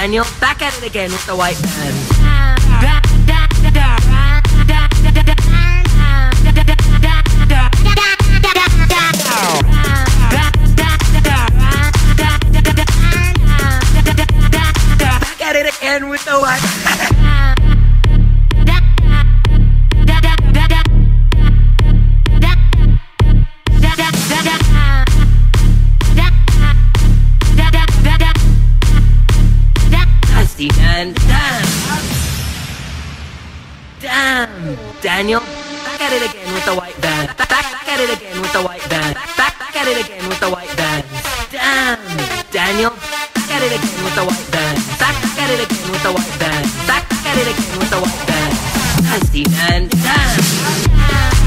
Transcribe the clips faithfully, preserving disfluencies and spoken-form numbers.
Daniel, back at it again with the white band. Back at it again with the white band. And damn, damn, Daniel, back at it again with the white band. Back, back, back at it again with the white band. Back, back, back at it again with the white band. Damn, Daniel, back at it again with the white band. Back, back at it again with the white band. Back, back at it again with the white band. Nasty man, damn.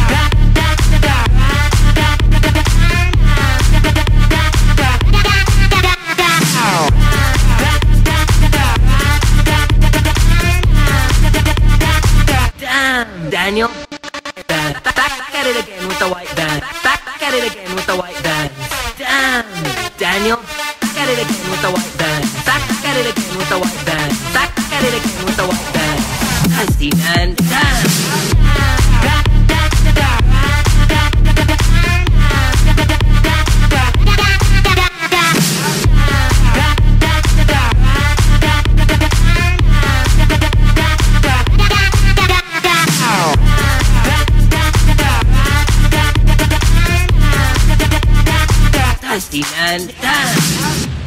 Daniel, back, back, back at it again with the white band. Back, back at it again with the white band. Damn, Daniel, back at it again with the white band. Back, back at it again with the white band. Back, back at it again with the white band. Nasty man, damn. Nasty man, damn.